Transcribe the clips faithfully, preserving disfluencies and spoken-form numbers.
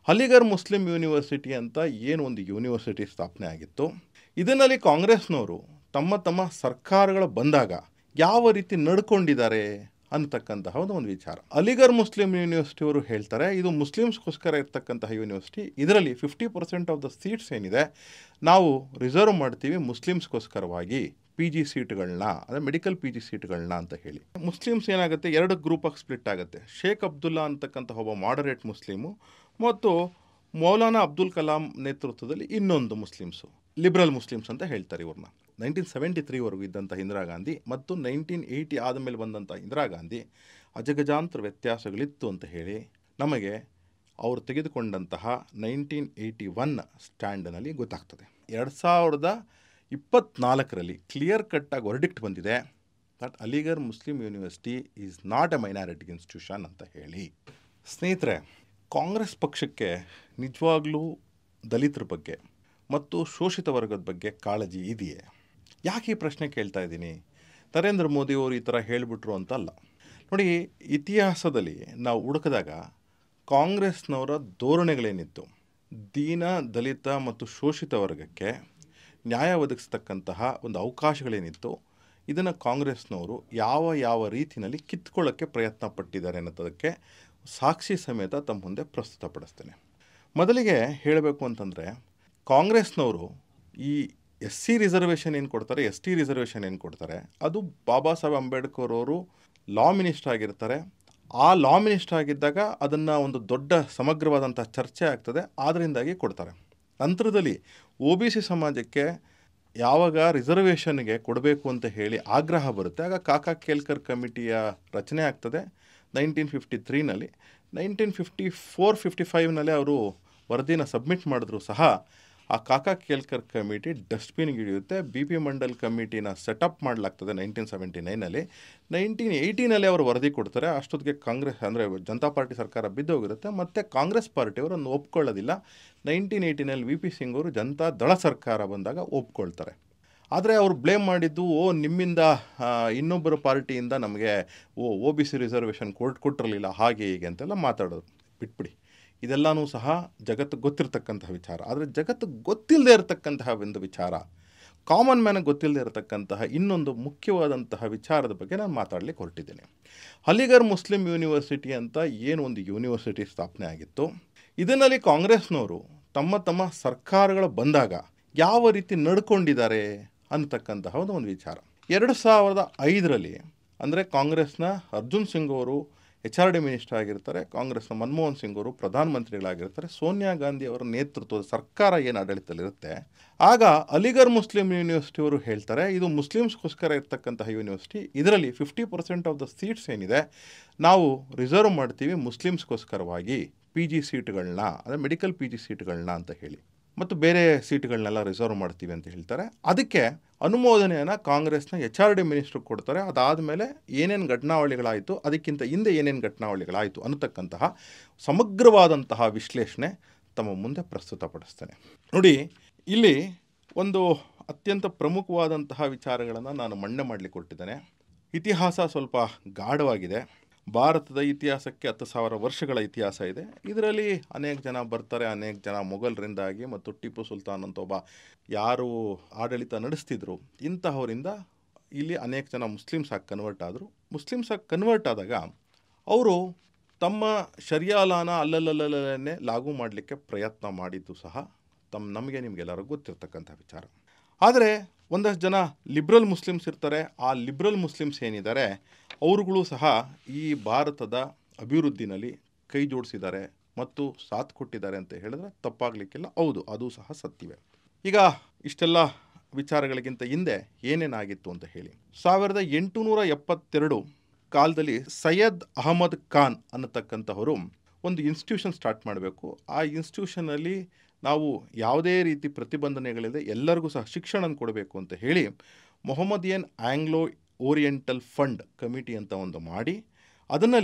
Aligarh Muslim university ಅಂತ ಏನು ಒಂದು ಯೂನಿವರ್ಸಿಟಿ ಸ್ಥಾಪನೆ ಆಗಿತ್ತು, ಇದರಲ್ಲಿ ಕಾಂಗ್ರೆಸ್ನವರು ತಮ್ಮ ತಮ್ಮ ಸರ್ಕಾರಗಳು ಬಂದಾಗ ಯಾವ ರೀತಿ ನಡ್ಕೊಂಡಿದ್ದಾರೆ ಅನ್ನತಕ್ಕಂತಹ ಒಂದು ವಿಚಾರ. ಅಲಿಗರ್ ಮುಸ್ಲಿಂ ಯೂನಿವರ್ಸಿಟಿಯವರು ಹೇಳ್ತಾರೆ ಇದು ಮುಸ್ಲಿಮ್ಸ್ಗೋಸ್ಕರ ಇರ್ತಕ್ಕಂತಹ ಯೂನಿವರ್ಸಿಟಿ, ಇದರಲ್ಲಿ fifty percent of the seats ಏನಿದೆ ನಾವು ರಿಸರ್ವ್ ಮಾಡ್ತೀವಿ ಮುಸ್ಲಿಮ್ಸ್ಗೋಸ್ಕರವಾಗಿ ಪಿ ಜಿ ಸೀಟ್ಗಳನ್ನ, ಅಂದರೆ ಮೆಡಿಕಲ್ ಪಿ ಜಿ ಸೀಟ್ಗಳನ್ನ ಅಂತ ಹೇಳಿ. ಮುಸ್ಲಿಮ್ಸ್ ಏನಾಗುತ್ತೆ, ಎರಡು ಗ್ರೂಪಾಗಿ ಸ್ಪ್ಲಿಟ್ ಆಗುತ್ತೆ. ಶೇಖ್ ಅಬ್ದುಲ್ಲಾ ಅಂತಕ್ಕಂತಹ ಒಬ್ಬ ಮಾಡರೇಟ್ ಮುಸ್ಲಿಮು ಮತ್ತು ಮೌಲಾನಾ ಅಬ್ದುಲ್ ಕಲಾಂ ನೇತೃತ್ವದಲ್ಲಿ ಇನ್ನೊಂದು ಮುಸ್ಲಿಮ್ಸು, ಲಿಬ್ರಲ್ ಮುಸ್ಲಿಮ್ಸ್ ಅಂತ ಹೇಳ್ತಾರೆ ಇವ್ರನ್ನ. ನೈನ್ಟೀನ್ ಸೆವೆಂಟಿ ತ್ರೀವರೆಗೂ ಇದ್ದಂಥ ಇಂದಿರಾ ಗಾಂಧಿ ಮತ್ತು ನೈನ್ಟೀನ್ ಏಯ್ಟಿ ಆದಮೇಲೆ ಬಂದಂಥ ಇಂದಿರಾ ಗಾಂಧಿ ಅಜಗಜಾಂತರ ವ್ಯತ್ಯಾಸಗಳಿತ್ತು ಅಂತ ಹೇಳಿ ನಮಗೆ ಅವರು ತೆಗೆದುಕೊಂಡಂತಹ ನೈನ್ಟೀನ್ ಏಯ್ಟಿ ಒನ್ ಸ್ಟ್ಯಾಂಡ್ನಲ್ಲಿ ಗೊತ್ತಾಗ್ತದೆ. ಎರಡು ಸಾವಿರದ ಇಪ್ಪತ್ತ್ನಾಲ್ಕರಲ್ಲಿ ಕ್ಲಿಯರ್ ಕಟ್ಟಾಗಿ ವರ್ಡಿಕ್ಟ್ ಬಂದಿದೆ that Aligarh Muslim university is not a minority institution ಅಂತ ಹೇಳಿ. ಸ್ನೇಹಿತರೆ, ಕಾಂಗ್ರೆಸ್ ಪಕ್ಷಕ್ಕೆ ನಿಜವಾಗ್ಲೂ ದಲಿತರ ಬಗ್ಗೆ ಮತ್ತು ಶೋಷಿತ ವರ್ಗದ ಬಗ್ಗೆ ಕಾಳಜಿ ಇದೆಯೇ? ಯಾಕೆ ಈ ಪ್ರಶ್ನೆ ಕೇಳ್ತಾ ಇದ್ದೀನಿ? ನರೇಂದ್ರ ಮೋದಿಯವರು ಈ ಥರ ಹೇಳಿಬಿಟ್ರು ಅಂತಲ್ಲ. ನೋಡಿ, ಇತಿಹಾಸದಲ್ಲಿ ನಾವು ಹುಡುಕಿದಾಗ ಕಾಂಗ್ರೆಸ್ನವರ ಧೋರಣೆಗಳೇನಿತ್ತು, ದೀನ ದಲಿತ ಮತ್ತು ಶೋಷಿತ ವರ್ಗಕ್ಕೆ ನ್ಯಾಯ ಒದಗಿಸ್ತಕ್ಕಂತಹ ಒಂದು ಅವಕಾಶಗಳೇನಿತ್ತು, ಇದನ್ನು ಕಾಂಗ್ರೆಸ್ನವರು ಯಾವ ಯಾವ ರೀತಿಯಲ್ಲಿ ಕಿತ್ಕೊಳ್ಳೋಕ್ಕೆ ಪ್ರಯತ್ನ ಪಟ್ಟಿದ್ದಾರೆ ಅನ್ನೋದಕ್ಕೆ ಸಾಕ್ಷಿ ಸಮೇತ ತಮ್ಮ ಮುಂದೆ ಪ್ರಸ್ತುತಪಡಿಸ್ತೇನೆ. ಮೊದಲಿಗೆ ಹೇಳಬೇಕು ಅಂತಂದರೆ, ಕಾಂಗ್ರೆಸ್ನವರು ಈ ಎಸ್ ಸಿ ರಿಸರ್ವೇಷನ್ ಏನು ಕೊಡ್ತಾರೆ, ಎಸ್ ಟಿ ರಿಸರ್ವೇಷನ್ ಏನು ಕೊಡ್ತಾರೆ, ಅದು ಬಾಬಾ ಸಾಹೇಬ್ ಅಂಬೇಡ್ಕರ್ ಅವರು ಲಾ ಮಿನಿಸ್ಟರ್ ಆಗಿರ್ತಾರೆ. ಆ ಲಾ ಮಿನಿಸ್ಟರ್ ಆಗಿದ್ದಾಗ ಅದನ್ನು ಒಂದು ದೊಡ್ಡ ಸಮಗ್ರವಾದಂಥ ಚರ್ಚೆ ಆಗ್ತದೆ, ಆದ್ದರಿಂದಾಗಿ ಕೊಡ್ತಾರೆ. ನಂತರದಲ್ಲಿ ಒ ಬಿ ಸಿ ಸಮಾಜಕ್ಕೆ ಯಾವಾಗ ರಿಸರ್ವೇಷನ್ಗೆ ಕೊಡಬೇಕು ಅಂತ ಹೇಳಿ ಆಗ್ರಹ ಬರುತ್ತೆ, ಆಗ ಕಾಕಾ ಕೇಲ್ಕರ್ ಕಮಿಟಿಯ ರಚನೆ ಆಗ್ತದೆ ನೈನ್ಟೀನ್ ಫಿಫ್ಟಿ ತ್ರೀನಲ್ಲಿ. ನೈನ್ಟೀನ್ ಫಿಫ್ಟಿ ಫೋರ್ ಫಿಫ್ಟಿ ಫೈವ್ನಲ್ಲಿ ಅವರು ವರದಿನ ಸಬ್ಮಿಟ್ ಮಾಡಿದ್ರು ಸಹ ಆ ಕಾಕಾ ಕೇಲ್ಕರ್ ಕಮಿಟಿ ಡಸ್ಟ್ಬಿನ್ಗೆ ಹಿಡಿಯುತ್ತೆ. ಬಿ ಪಿ ಮಂಡಲ್ ಕಮಿಟಿನ ಸೆಟಪ್ ಮಾಡಲಾಗ್ತದೆ ನೈನ್ಟೀನ್ ಸೆವೆಂಟಿ ನೈನಲ್ಲಿ. ನೈನ್ಟೀನ್ ಏಯ್ಟೀನಲ್ಲಿ ಅವರು ವರದಿ ಕೊಡ್ತಾರೆ. ಅಷ್ಟೊತ್ತಿಗೆ ಕಾಂಗ್ರೆಸ್ ಅಂದರೆ ಜನತಾ ಪಾರ್ಟಿ ಸರ್ಕಾರ ಬಿದ್ದೋಗಿರುತ್ತೆ, ಮತ್ತು ಕಾಂಗ್ರೆಸ್ ಪಾರ್ಟಿಯವರನ್ನು ಒಪ್ಕೊಳ್ಳೋದಿಲ್ಲ. ನೈನ್ಟೀನ್ ಏಯ್ಟೀನಲ್ಲಿ ವಿ ಪಿ ಸಿಂಗ್ ಅವರು ಜನತಾ ದಳ ಸರ್ಕಾರ ಬಂದಾಗ ಒಪ್ಕೊಳ್ತಾರೆ. ಆದರೆ ಅವರು ಬ್ಲೇಮ್ ಮಾಡಿದ್ದು, ಓ ನಿಮ್ಮಿಂದ ಇನ್ನೊಬ್ಬರ ಪಾರ್ಟಿಯಿಂದ ನಮಗೆ O O B C reservation ಕೊಟ್ಟು ಕೊಟ್ಟಿರಲಿಲ್ಲ ಹಾಗೆ ಹೀಗೆ ಅಂತೆಲ್ಲ ಮಾತಾಡೋದು. ಬಿಟ್ಬಿಡಿ, ಇದೆಲ್ಲನೂ ಸಹ ಜಗತ್ತಿಗೆ ಗೊತ್ತಿರತಕ್ಕಂತಹ ವಿಚಾರ. ಆದರೆ ಜಗತ್ತಿಗೆ ಗೊತ್ತಿಲ್ಲದೆ ಇರತಕ್ಕಂತಹ ಒಂದು ವಿಚಾರ, ಕಾಮನ್ ಮ್ಯಾನಿಗೆ ಗೊತ್ತಿಲ್ಲದೆ ಇರತಕ್ಕಂತಹ ಇನ್ನೊಂದು ಮುಖ್ಯವಾದಂತಹ ವಿಚಾರದ ಬಗ್ಗೆ ನಾನು ಮಾತಾಡಲಿಕ್ಕೆ ಹೊರಟಿದ್ದೇನೆ. ಅಲಿಗರ್ ಮುಸ್ಲಿಂ ಯೂನಿವರ್ಸಿಟಿ ಅಂತ ಏನು ಒಂದು ಯೂನಿವರ್ಸಿಟಿ ಸ್ಥಾಪನೆ ಆಗಿತ್ತು, ಇದರಲ್ಲಿ ಕಾಂಗ್ರೆಸ್ನವರು ತಮ್ಮ ತಮ್ಮ ಸರ್ಕಾರಗಳು ಬಂದಾಗ ಯಾವ ರೀತಿ ನಡ್ಕೊಂಡಿದ್ದಾರೆ ಅನ್ನತಕ್ಕಂತಹ ಒಂದು ವಿಚಾರ. ಎರಡು ಸಾವಿರದ ಐದರಲ್ಲಿ ಅಂದರೆ ಕಾಂಗ್ರೆಸ್ನ ಅರ್ಜುನ್ ಸಿಂಗ್ ಅವರು ಎಚ್ ಆರ್ ಡಿ ಮಿನಿಸ್ಟರ್ ಆಗಿರ್ತಾರೆ, ಕಾಂಗ್ರೆಸ್ನ ಮನಮೋಹನ್ ಸಿಂಗ್ ಅವರು ಪ್ರಧಾನಮಂತ್ರಿಗಳಾಗಿರ್ತಾರೆ, ಸೋನಿಯಾ ಗಾಂಧಿ ಅವರ ನೇತೃತ್ವದ ಸರ್ಕಾರ ಏನು ಆಡಳಿತದಲ್ಲಿರುತ್ತೆ, ಆಗ ಅಲಿಗರ್ ಮುಸ್ಲಿಂ ಯೂನಿವರ್ಸಿಟಿಯವರು ಹೇಳ್ತಾರೆ ಇದು ಮುಸ್ಲಿಮ್ಸ್ಗೋಸ್ಕರ ಇರ್ತಕ್ಕಂತಹ ಯೂನಿವರ್ಸಿಟಿ, ಇದರಲ್ಲಿ fifty percent of the seats ಏನಿದೆ ನಾವು ರಿಸರ್ವ್ ಮಾಡ್ತೀವಿ ಮುಸ್ಲಿಮ್ಸ್ಗೋಸ್ಕರವಾಗಿ ಪಿ ಜಿ ಸೀಟ್ಗಳನ್ನ, ಅಂದರೆ ಮೆಡಿಕಲ್ ಪಿ ಜಿ ಸೀಟ್ಗಳನ್ನ ಅಂತ ಹೇಳಿ, ಮತ್ತು ಬೇರೆ ಸೀಟ್ಗಳನ್ನೆಲ್ಲ ರಿಸರ್ವ್ ಮಾಡ್ತೀವಿ ಅಂತ ಹೇಳ್ತಾರೆ. ಅದಕ್ಕೆ ಅನುಮೋದನೆಯನ್ನು ಕಾಂಗ್ರೆಸ್ನ ಎಚ್ ಆರ್ ಡಿ ಮಿನಿಸ್ಟ್ರಿಗೆ ಕೊಡ್ತಾರೆ. ಅದಾದಮೇಲೆ ಏನೇನು ಘಟನಾವಳಿಗಳಾಯಿತು, ಅದಕ್ಕಿಂತ ಹಿಂದೆ ಏನೇನು ಘಟನಾವಳಿಗಳಾಯಿತು ಅನ್ನತಕ್ಕಂತಹ ಸಮಗ್ರವಾದಂತಹ ವಿಶ್ಲೇಷಣೆ ತಮ್ಮ ಮುಂದೆ ಪ್ರಸ್ತುತಪಡಿಸ್ತೇನೆ. ನೋಡಿ, ಇಲ್ಲಿ ಒಂದು ಅತ್ಯಂತ ಪ್ರಮುಖವಾದಂತಹ ವಿಚಾರಗಳನ್ನು ನಾನು ಮಣ್ಣೆ ಮಾಡಲಿಕ್ಕೆ ಕೊಟ್ಟಿದ್ದೇನೆ. ಇತಿಹಾಸ ಸ್ವಲ್ಪ ಗಾಢವಾಗಿದೆ. ಭಾರತದ ಇತಿಹಾಸಕ್ಕೆ ಹತ್ತು ಸಾವಿರ ವರ್ಷಗಳ ಇತಿಹಾಸ ಇದೆ. ಇದರಲ್ಲಿ ಅನೇಕ ಜನ ಬರ್ತಾರೆ, ಅನೇಕ ಜನ ಮೊಘಲರಿಂದಾಗಿ ಮತ್ತು ಟಿಪ್ಪು ಸುಲ್ತಾನ್ ಅಂತ ಒಬ್ಬ ಯಾರು ಆಡಳಿತ ನಡೆಸ್ತಿದ್ರು, ಇಂತಹವರಿಂದ ಇಲ್ಲಿ ಅನೇಕ ಜನ ಮುಸ್ಲಿಮ್ಸ್ ಆಗಿ ಕನ್ವರ್ಟ್ ಆದರು. ಮುಸ್ಲಿಮ್ಸ್ ಆಗಿ ಕನ್ವರ್ಟ್ ಆದಾಗ ಅವರು ತಮ್ಮ ಶರಿಯಾಲಾನ ಅಲ್ಲಲ್ಲಲ್ಲೇ ಲಾಗು ಮಾಡಲಿಕ್ಕೆ ಪ್ರಯತ್ನ ಮಾಡಿದ್ದು ಸಹ ತಮ್ಮ ನಮಗೆ ನಿಮಗೆಲ್ಲರಿಗೂ ಗೊತ್ತಿರ್ತಕ್ಕಂಥ ವಿಚಾರ. ಆದರೆ ಒಂದಷ್ಟು ಜನ ಲಿಬ್ರಲ್ ಮುಸ್ಲಿಮ್ಸ್ ಇರ್ತಾರೆ. ಆ ಲಿಬ್ರಲ್ ಮುಸ್ಲಿಮ್ಸ್ ಏನಿದ್ದಾರೆ ಅವರುಗಳು ಸಹ ಈ ಭಾರತದ ಅಭಿವೃದ್ಧಿನಲ್ಲಿ ಕೈ ಜೋಡಿಸಿದ್ದಾರೆ ಮತ್ತು ಸಾಥ್ ಕೊಟ್ಟಿದ್ದಾರೆ ಅಂತ ಹೇಳಿದ್ರೆ ತಪ್ಪಾಗಲಿಕ್ಕಿಲ್ಲ. ಹೌದು, ಅದು ಸಹ ಸತ್ಯವೇ. ಈಗ ಇಷ್ಟೆಲ್ಲ ವಿಚಾರಗಳಿಗಿಂತ ಹಿಂದೆ ಏನೇನಾಗಿತ್ತು ಅಂತ ಹೇಳಿ, ಸಾವಿರದ ಎಂಟುನೂರ ಎಪ್ಪತ್ತೆರಡು ಕಾಲದಲ್ಲಿ ಸೈಯದ್ ಅಹಮದ್ ಖಾನ್ ಅನ್ನತಕ್ಕಂಥವರು ಒಂದು ಇನ್ಸ್ಟಿಟ್ಯೂಷನ್ ಸ್ಟಾರ್ಟ್ ಮಾಡಬೇಕು. ಆ ಇನ್ಸ್ಟಿಟ್ಯೂಷನಲ್ಲಿ ನಾವು ಯಾವುದೇ ರೀತಿ ಪ್ರತಿಬಂಧನೆಗಳಿದೆ ಎಲ್ಲರಿಗೂ ಸಹ ಶಿಕ್ಷಣ ಕೊಡಬೇಕು ಅಂತ ಹೇಳಿ Mohammedan Anglo Oriental fund committee ಅಂತ ಒಂದು ಮಾಡಿ, ಅದರಲ್ಲಿ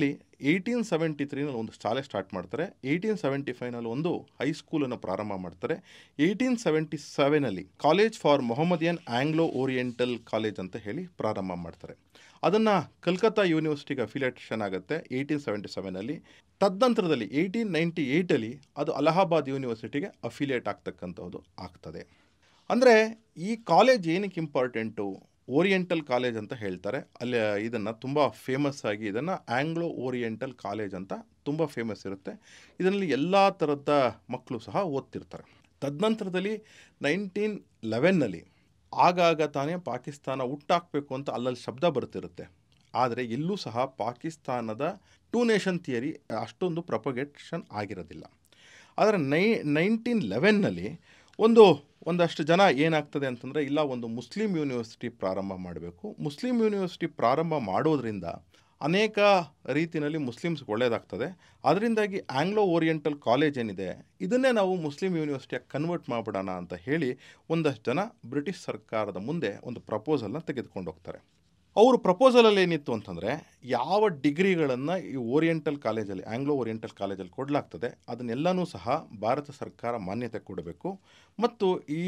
ಏಯ್ಟೀನ್ ಸೆವೆಂಟಿ ತ್ರೀನಲ್ಲಿ ಒಂದು ಶಾಲೆ ಸ್ಟಾರ್ಟ್ ಮಾಡ್ತಾರೆ. ಏಯ್ಟೀನ್ ಸೆವೆಂಟಿ ಫೈವ್ನಲ್ಲಿ ಒಂದು ಹೈಸ್ಕೂಲನ್ನು ಪ್ರಾರಂಭ ಮಾಡ್ತಾರೆ. ಏಯ್ಟೀನ್ ಸೆವೆಂಟಿ ಸೆವೆನಲ್ಲಿ college for Mohammedan Anglo Oriental college ಅಂತ ಹೇಳಿ ಪ್ರಾರಂಭ ಮಾಡ್ತಾರೆ. ಅದನ್ನು ಕಲ್ಕತ್ತಾ ಯೂನಿವರ್ಸಿಟಿಗೆ ಅಫಿಲಿಯೇಷನ್ ಆಗುತ್ತೆ ಏಯ್ಟೀನ್ ಸೆವೆಂಟಿ ಸೆವೆನಲ್ಲಿ. ತದನಂತರದಲ್ಲಿ ಏಯ್ಟೀನ್ ನೈಂಟಿ ಏಯ್ಟಲ್ಲಿ ಅದು ಅಲಹಾಬಾದ್ ಯೂನಿವರ್ಸಿಟಿಗೆ ಅಫಿಲಿಯೇಟ್ ಆಗ್ತಕ್ಕಂಥದ್ದು ಆಗ್ತದೆ. ಅಂದರೆ ಈ ಕಾಲೇಜ್ ಏನಕ್ಕೆ ಇಂಪಾರ್ಟೆಂಟು, ಓರಿಯೆಂಟಲ್ ಕಾಲೇಜ್ ಅಂತ ಹೇಳ್ತಾರೆ. ಅಲ್ಲಿ ಇದನ್ನು ತುಂಬ ಫೇಮಸ್ ಆಗಿ ಇದನ್ನು ಆಂಗ್ಲೋ ಓರಿಯೆಂಟಲ್ ಕಾಲೇಜ್ ಅಂತ ತುಂಬ ಫೇಮಸ್ ಇರುತ್ತೆ. ಇದರಲ್ಲಿ ಎಲ್ಲ ಥರದ ಮಕ್ಕಳು ಸಹ ಓದ್ತಿರ್ತಾರೆ. ತದನಂತರದಲ್ಲಿ ನೈನ್ಟೀನ್ ಲೆವೆನ್ನಲ್ಲಿ ಆಗಾಗ ತಾನೇ ಪಾಕಿಸ್ತಾನ ಹುಟ್ಟಾಕಬೇಕು ಅಂತ ಅಲ್ಲಲ್ಲಿ ಶಬ್ದ ಬರ್ತಿರುತ್ತೆ. ಆದರೆ ಎಲ್ಲೂ ಸಹ ಪಾಕಿಸ್ತಾನದ ಟೂ ನೇಷನ್ ಥಿಯರಿ ಅಷ್ಟೊಂದು ಪ್ರೊಪಗೇಷನ್ ಆಗಿರೋದಿಲ್ಲ. ಆದರೆ ನೈ ನೈನ್ಟೀನ್ ಲೆವೆನ್ನಲ್ಲಿ ಒಂದು ಒಂದಷ್ಟು ಜನ ಏನಾಗ್ತದೆ ಅಂತಂದರೆ, ಇಲ್ಲ ಒಂದು ಮುಸ್ಲಿಂ ಯೂನಿವರ್ಸಿಟಿ ಪ್ರಾರಂಭ ಮಾಡಬೇಕು, ಮುಸ್ಲಿಂ ಯೂನಿವರ್ಸಿಟಿ ಪ್ರಾರಂಭ ಮಾಡೋದ್ರಿಂದ ಅನೇಕ ರೀತಿಯಲ್ಲಿ ಮುಸ್ಲಿಮ್ಸ್ಗೆ ಒಳ್ಳೆಯದಾಗ್ತದೆ, ಅದರಿಂದಾಗಿ ಆಂಗ್ಲೋ ಓರಿಯೆಂಟಲ್ ಕಾಲೇಜ್ ಏನಿದೆ ಇದನ್ನೇ ನಾವು ಮುಸ್ಲಿಂ ಯೂನಿವರ್ಸಿಟಿಯಾಗಿ ಕನ್ವರ್ಟ್ ಮಾಡಿಬಿಡೋಣ ಅಂತ ಹೇಳಿ ಒಂದಷ್ಟು ಜನ ಬ್ರಿಟಿಷ್ ಸರ್ಕಾರದ ಮುಂದೆ ಒಂದು ಪ್ರಪೋಸಲ್ನ ತೆಗೆದುಕೊಂಡು ಹೋಗ್ತಾರೆ. ಅವರು ಪ್ರಪೋಸಲಲ್ಲಿ ಏನಿತ್ತು ಅಂತಂದರೆ, ಯಾವ ಡಿಗ್ರಿಗಳನ್ನು ಈ ಓರಿಯೆಂಟಲ್ ಕಾಲೇಜಲ್ಲಿ ಆಂಗ್ಲೋ ಓರಿಯೆಂಟಲ್ ಕಾಲೇಜಲ್ಲಿ ಕೊಡಲಾಗ್ತದೆ ಅದನ್ನೆಲ್ಲನೂ ಸಹ ಭಾರತ ಸರ್ಕಾರ ಮಾನ್ಯತೆ ಕೊಡಬೇಕು, ಮತ್ತು ಈ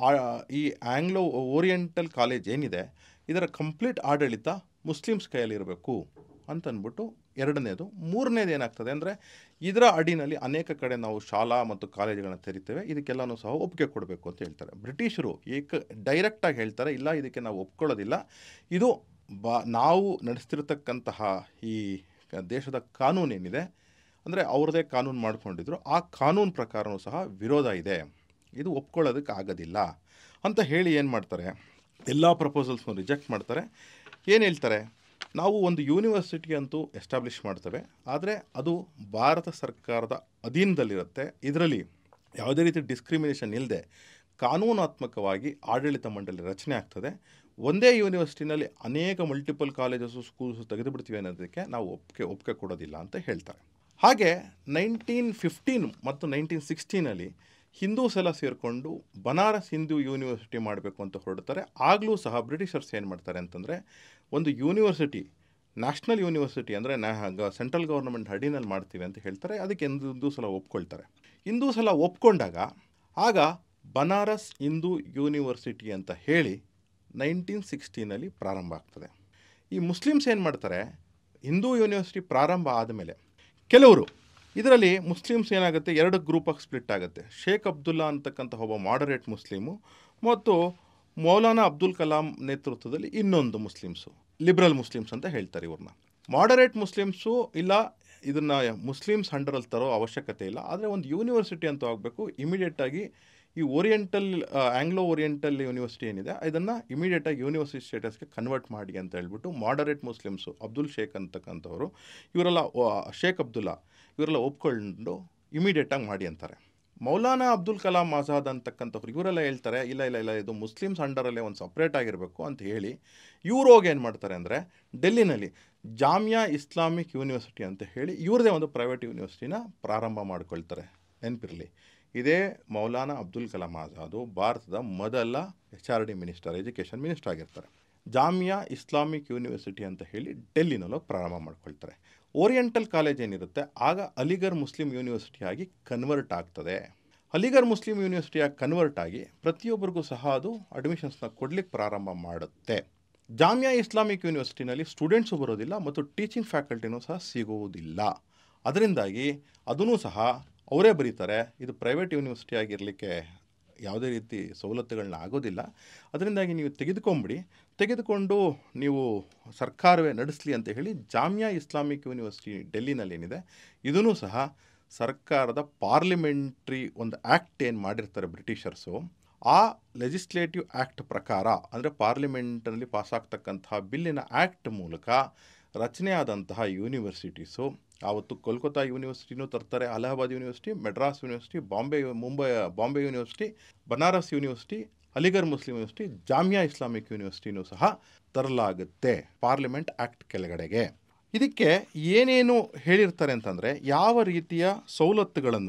ಈ ಆಂಗ್ಲೋ ಓರಿಯೆಂಟಲ್ ಕಾಲೇಜ್ ಏನಿದೆ ಇದರ ಕಂಪ್ಲೀಟ್ ಆಡಳಿತ ಮುಸ್ಲಿಮ್ಸ್ ಕೈಯಲ್ಲಿರಬೇಕು ಅಂತಂದ್ಬಿಟ್ಟು ಎರಡನೇದು. ಮೂರನೇದು ಏನಾಗ್ತದೆ ಅಂದರೆ, ಇದರ ಅಡಿನಲ್ಲಿ ಅನೇಕ ಕಡೆ ನಾವು ಶಾಲಾ ಮತ್ತು ಕಾಲೇಜುಗಳನ್ನ ತೆರಿತೇವೆ, ಇದಕ್ಕೆಲ್ಲನೂ ಸಹ ಒಪ್ಪಿಗೆ ಕೊಡಬೇಕು ಅಂತ ಹೇಳ್ತಾರೆ. ಬ್ರಿಟಿಷರು ಏಕ ಡೈರೆಕ್ಟಾಗಿ ಹೇಳ್ತಾರೆ, ಇಲ್ಲ ಇದಕ್ಕೆ ನಾವು ಒಪ್ಕೊಳ್ಳೋದಿಲ್ಲ, ಇದು ಬಾ ನಾವು ನಡೆಸ್ತಿರ್ತಕ್ಕಂತಹ ಈ ದೇಶದ ಕಾನೂನೇನಿದೆ ಅಂದರೆ ಅವ್ರದ್ದೇ ಕಾನೂನು ಮಾಡ್ಕೊಂಡಿದ್ರು, ಆ ಕಾನೂನು ಪ್ರಕಾರವೂ ಸಹ ವಿರೋಧ ಇದೆ, ಇದು ಒಪ್ಕೊಳ್ಳೋದಕ್ಕೆ ಆಗೋದಿಲ್ಲ ಅಂತ ಹೇಳಿ ಏನು ಮಾಡ್ತಾರೆ, ಎಲ್ಲ ಪ್ರಪೋಸಲ್ಸ್ನು ರಿಜೆಕ್ಟ್ ಮಾಡ್ತಾರೆ. ಏನು ಹೇಳ್ತಾರೆ, ನಾವು ಒಂದು ಯೂನಿವರ್ಸಿಟಿ ಅಂತೂ ಎಸ್ಟಾಬ್ಲಿಷ್ ಮಾಡ್ತೇವೆ, ಆದರೆ ಅದು ಭಾರತ ಸರ್ಕಾರದ ಅಧೀನದಲ್ಲಿರುತ್ತೆ, ಇದರಲ್ಲಿ ಯಾವುದೇ ರೀತಿ ಡಿಸ್ಕ್ರಿಮಿನೇಷನ್ ಇಲ್ಲದೆ ಕಾನೂನಾತ್ಮಕವಾಗಿ ಆಡಳಿತ ಮಂಡಳಿ ರಚನೆ ಆಗ್ತದೆ, ಒಂದೇ ಯೂನಿವರ್ಸಿಟಿನಲ್ಲಿ ಅನೇಕ ಮಲ್ಟಿಪಲ್ ಕಾಲೇಜಸ್ಸು ಸ್ಕೂಲ್ಸು ತೆಗೆದುಬಿಡ್ತೀವಿ ಅನ್ನೋದಕ್ಕೆ ನಾವು ಒಪ್ಪಿಗೆ ಒಪ್ಪಿಗೆ ಕೊಡೋದಿಲ್ಲ ಅಂತ ಹೇಳ್ತಾರೆ. ಹಾಗೆ ನೈನ್ಟೀನ್ ಫಿಫ್ಟೀನ್ ಮತ್ತು ನೈನ್ಟೀನ್ ಸಿಕ್ಸ್ಟೀನಲ್ಲಿ ಹಿಂದೂಸ್ ಎಲ್ಲ ಸೇರಿಕೊಂಡು ಬನಾರಸ್ ಹಿಂದೂ ಯೂನಿವರ್ಸಿಟಿ ಮಾಡಬೇಕು ಅಂತ ಹೊರಡ್ತಾರೆ. ಆಗಲೂ ಸಹ ಬ್ರಿಟಿಷರ್ಸ್ ಏನು ಮಾಡ್ತಾರೆ ಅಂತಂದರೆ, ಒಂದು ಯೂನಿವರ್ಸಿಟಿ ನ್ಯಾಷನಲ್ ಯೂನಿವರ್ಸಿಟಿ ಅಂದರೆ ನ್ಯಾ ಸೆಂಟ್ರಲ್ ಗೌರ್ಮೆಂಟ್ ಅಡಿನಲ್ಲಿ ಮಾಡ್ತೀವಿ ಅಂತ ಹೇಳ್ತಾರೆ. ಅದಕ್ಕೆ ಹಿಂದೂ ಸಲ ಒಪ್ಕೊಳ್ತಾರೆ. ಹಿಂದೂ ಸಲ ಒಪ್ಕೊಂಡಾಗ ಆಗ ಬನಾರಸ್ ಹಿಂದೂ ಯೂನಿವರ್ಸಿಟಿ ಅಂತ ಹೇಳಿ ನೈನ್ಟೀನ್ ಸಿಕ್ಸ್ಟೀನಲ್ಲಿ ಪ್ರಾರಂಭ ಆಗ್ತದೆ. ಈ ಮುಸ್ಲಿಮ್ಸ್ ಏನು ಮಾಡ್ತಾರೆ, ಹಿಂದೂ ಯೂನಿವರ್ಸಿಟಿ ಪ್ರಾರಂಭ ಆದಮೇಲೆ ಕೆಲವರು ಇದರಲ್ಲಿ ಮುಸ್ಲಿಮ್ಸ್ ಏನಾಗುತ್ತೆ, ಎರಡು ಗ್ರೂಪಾಗಿ ಸ್ಪ್ಲಿಟ್ ಆಗುತ್ತೆ. ಶೇಖ್ ಅಬ್ದುಲ್ಲಾ ಅಂತಕ್ಕಂಥ ಒಬ್ಬ ಮಾಡರೇಟ್ ಮುಸ್ಲಿಮು ಮತ್ತು ಮೌಲಾನಾ ಅಬ್ದುಲ್ ಕಲಾಂ ನೇತೃತ್ವದಲ್ಲಿ ಇನ್ನೊಂದು ಮುಸ್ಲಿಮ್ಸು, ಲಿಬ್ರಲ್ ಮುಸ್ಲಿಮ್ಸ್ ಅಂತ ಹೇಳ್ತಾರೆ ಇವ್ರನ್ನ. ಮಾಡರೇಟ್ ಮುಸ್ಲಿಮ್ಸು ಇಲ್ಲ ಇದನ್ನು ಮುಸ್ಲಿಮ್ಸ್ ಅಂಡರಲ್ಲಿ ತರೋ ಅವಶ್ಯಕತೆ ಇಲ್ಲ, ಆದರೆ ಒಂದು ಯೂನಿವರ್ಸಿಟಿ ಅಂತೂ ಆಗಬೇಕು, ಇಮಿಡಿಯೇಟಾಗಿ ಈ ಓರಿಯೆಂಟಲ್ ಆಂಗ್ಲೋ ಓರಿಯೆಂಟಲ್ ಯೂನಿವರ್ಸಿಟಿ ಏನಿದೆ ಇದನ್ನು ಇಮಿಡಿಯೇಟಾಗಿ ಯೂನಿವರ್ಸಿಟಿ ಸ್ಟೇಟಸ್ಗೆ ಕನ್ವರ್ಟ್ ಮಾಡಿ ಅಂತ ಹೇಳ್ಬಿಟ್ಟು ಮಾಡರೇಟ್ ಮುಸ್ಲಿಮ್ಸು ಅಬ್ದುಲ್ ಶೇಖ್ ಅಂತಕ್ಕಂಥವ್ರು ಇವರೆಲ್ಲ ಶೇಖ್ ಅಬ್ದುಲ್ಲಾ ಇವರೆಲ್ಲ ಒಪ್ಕೊಂಡು ಇಮಿಡಿಯೇಟಾಗಿ ಮಾಡಿ ಅಂತಾರೆ. ಮೌಲಾನಾ ಅಬ್ದುಲ್ ಕಲಾಂ ಆಜಾದ್ ಅಂತಕ್ಕಂಥವ್ರು ಇವರೆಲ್ಲ ಹೇಳ್ತಾರೆ, ಇಲ್ಲ ಇಲ್ಲ ಇಲ್ಲ ಇದು ಮುಸ್ಲಿಮ್ಸ್ ಅಂಡರಲ್ಲೇ ಒಂದು ಸಪ್ರೇಟ್ ಆಗಿರಬೇಕು ಅಂತ ಹೇಳಿ ಇವ್ರು ಹೋಗಿ ಏನು ಮಾಡ್ತಾರೆ ಅಂದರೆ, ಡೆಲ್ಲಿನಲ್ಲಿ ಜಾಮಿಯಾ ಇಸ್ಲಾಮಿಕ್ ಯೂನಿವರ್ಸಿಟಿ ಅಂತ ಹೇಳಿ ಇವ್ರದೇ ಒಂದು ಪ್ರೈವೇಟ್ ಯೂನಿವರ್ಸಿಟಿನ ಪ್ರಾರಂಭ ಮಾಡ್ಕೊಳ್ತಾರೆ. ನೆನಪಿರಲಿ, ಇದೇ ಮೌಲಾನಾ ಅಬ್ದುಲ್ ಕಲಾಂ ಆಜಾದು ಭಾರತದ ಮೊದಲ H R D minister, education minister ಆಗಿರ್ತಾರೆ. ಜಾಮಿಯಾ ಇಸ್ಲಾಮಿಕ್ ಯೂನಿವರ್ಸಿಟಿ ಅಂತ ಹೇಳಿ ಡೆಲ್ಲಿನಲ್ಲೂ ಪ್ರಾರಂಭ ಮಾಡ್ಕೊಳ್ತಾರೆ. ಓರಿಯೆಂಟಲ್ ಕಾಲೇಜ್ ಏನಿರುತ್ತೆ ಆಗ ಅಲಿಗರ್ ಮುಸ್ಲಿಂ ಯೂನಿವರ್ಸಿಟಿಯಾಗಿ ಕನ್ವರ್ಟ್ ಆಗ್ತದೆ. ಅಲಿಗರ್ ಮುಸ್ಲಿಂ ಯೂನಿವರ್ಸಿಟಿಯಾಗಿ ಕನ್ವರ್ಟ್ ಆಗಿ ಪ್ರತಿಯೊಬ್ಬರಿಗೂ ಸಹ ಅದು ಅಡ್ಮಿಷನ್ಸ್ನ ಕೊಡ್ಲಿಕ್ಕೆ ಪ್ರಾರಂಭ ಮಾಡುತ್ತೆ. ಜಾಮಿಯಾ ಇಸ್ಲಾಮಿಕ್ ಯೂನಿವರ್ಸಿಟಿನಲ್ಲಿ ಸ್ಟೂಡೆಂಟ್ಸು ಬರೋದಿಲ್ಲ ಮತ್ತು ಟೀಚಿಂಗ್ ಫ್ಯಾಕಲ್ಟಿನೂ ಸಹ ಸಿಗುವುದಿಲ್ಲ. ಅದರಿಂದಾಗಿ ಅದೂ ಸಹ ಅವರೇ ಬರೀತಾರೆ, ಇದು ಪ್ರೈವೇಟ್ ಯೂನಿವರ್ಸಿಟಿ ಆಗಿರಲಿಕ್ಕೆ ಯಾವುದೇ ರೀತಿ ಸವಲತ್ತುಗಳನ್ನ ಆಗೋದಿಲ್ಲ, ಅದರಿಂದಾಗಿ ನೀವು ತೆಗೆದುಕೊಂಬಿಡಿ, ತೆಗೆದುಕೊಂಡು ನೀವು ಸರ್ಕಾರವೇ ನಡೆಸಲಿ ಅಂತ ಹೇಳಿ ಜಾಮಿಯಾ ಇಸ್ಲಾಮಿಕ್ ಯೂನಿವರ್ಸಿಟಿ ಡೆಲ್ಲಿನಲ್ಲೇನಿದೆ ಇದೂ ಸಹ ಸರ್ಕಾರದ ಪಾರ್ಲಿಮೆಂಟ್ರಿ ಒಂದು ಆ್ಯಕ್ಟ್ ಏನು ಮಾಡಿರ್ತಾರೆ ಬ್ರಿಟಿಷರ್ಸು, ಆ ಲೆಜಿಸ್ಲೇಟಿವ್ ಆ್ಯಕ್ಟ್ ಪ್ರಕಾರ ಅಂದರೆ ಪಾರ್ಲಿಮೆಂಟಲ್ಲಿ ಪಾಸಾಗ್ತಕ್ಕಂತಹ ಬಿಲ್ಲಿನ ಆ್ಯಕ್ಟ್ ಮೂಲಕ ರಚನೆ ಆದಂತಹ ಯೂನಿವರ್ಸಿಟೀಸು ಆವತ್ತು ಕೋಲ್ಕತ್ತಾ ಯೂನಿವರ್ಸಿಟಿನೂ ತರ್ತಾರೆ, Allahabad university, Madras university, Bombay Mumbai Bombay university, Banaras university, Aligarh Muslim university, Jamia Islamic ಯೂನಿವರ್ಸಿಟಿನೂ ಸಹ ತರಲಾಗುತ್ತೆ ಪಾರ್ಲಿಮೆಂಟ್ ಆ್ಯಕ್ಟ್ ಕೆಳಗಡೆಗೆ. ಇದಕ್ಕೆ ಏನೇನು ಹೇಳಿರ್ತಾರೆ ಅಂತಂದರೆ, ಯಾವ ರೀತಿಯ ಸವಲತ್ತುಗಳನ್ನು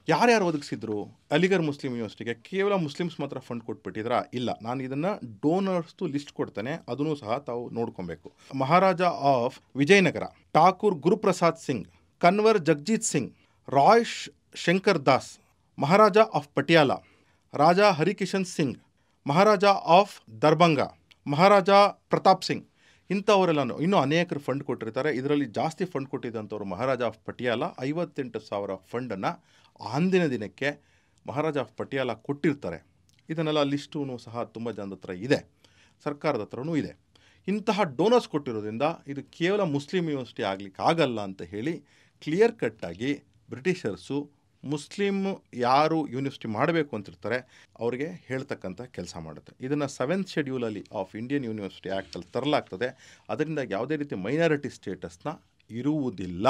ಯಾರ್ಯಾರು ಒದಗಿಸಿದ್ರು ಅಲಿಗರ್ ಮುಸ್ಲಿಂ ಯೂನಿವರ್ಸಿಟಿಗೆ? ಕೇವಲ ಮುಸ್ಲಿಮ್ಸ್ ಮಾತ್ರ ಫಂಡ್ ಕೊಟ್ಬಿಟ್ಟಿದ್ರಾ? ಇಲ್ಲ. ನಾನು ಇದನ್ನು ಡೋನರ್ಸ್ದು ಲಿಸ್ಟ್ ಕೊಡ್ತೇನೆ, ಅದನ್ನು ಸಹ ತಾವು ನೋಡ್ಕೊಬೇಕು. Maharaja of Vijayanagar, Thakur Guruprasad Singh, Kanwar Jagjit Singh, Rai Shankar Das, Maharaja of Patiala, Raja Harikishan Singh, Maharaja of Darbhanga, Maharaja Pratap Singh, ಇಂಥವರೆಲ್ಲನೂ ಇನ್ನೂ ಅನೇಕರು ಫಂಡ್ ಕೊಟ್ಟಿರ್ತಾರೆ. ಇದರಲ್ಲಿ ಜಾಸ್ತಿ ಫಂಡ್ ಕೊಟ್ಟಿದ್ದಂಥವ್ರು ಮಹಾರಾಜ ಆಫ್ ಪಟಿಯಾಲ ಐವತ್ತೆಂಟು ಸಾವಿರ ಫಂಡನ್ನು ಅಂದಿನ ದಿನಕ್ಕೆ ಮಹಾರಾಜ ಆಫ್ ಪಟಿಯಾಲ ಕೊಟ್ಟಿರ್ತಾರೆ. ಇದನ್ನೆಲ್ಲ ಲಿಸ್ಟೂ ಸಹ ತುಂಬ ಜನದ ಹತ್ರ ಇದೆ, ಸರ್ಕಾರದ ಹತ್ರನೂ ಇದೆ. ಇಂತಹ ಡೋನರ್ಸ್ ಕೊಟ್ಟಿರೋದ್ರಿಂದ ಇದು ಕೇವಲ ಮುಸ್ಲಿಂ ಯೂನಿವರ್ಸಿಟಿ ಆಗಲಿಕ್ಕೆ ಆಗಲ್ಲ ಅಂತ ಹೇಳಿ ಕ್ಲಿಯರ್ ಕಟ್ಟಾಗಿ ಬ್ರಿಟಿಷರ್ಸು ಮುಸ್ಲಿಮ್ ಯಾರು ಯೂನಿವರ್ಸಿಟಿ ಮಾಡಬೇಕು ಅಂತಿರ್ತಾರೆ ಅವರಿಗೆ ಹೇಳ್ತಕ್ಕಂಥ ಕೆಲಸ ಮಾಡುತ್ತೆ. ಇದನ್ನು ಸೆವೆಂತ್ ಶೆಡ್ಯೂಲಲ್ಲಿ ಆಫ್ ಇಂಡಿಯನ್ ಯೂನಿವರ್ಸಿಟಿ ಆ್ಯಕ್ಟಲ್ಲಿ ತರಲಾಗ್ತದೆ. ಅದರಿಂದ ಯಾವುದೇ ರೀತಿ ಮೈನಾರಿಟಿ ಸ್ಟೇಟಸ್ನ ಇರುವುದಿಲ್ಲ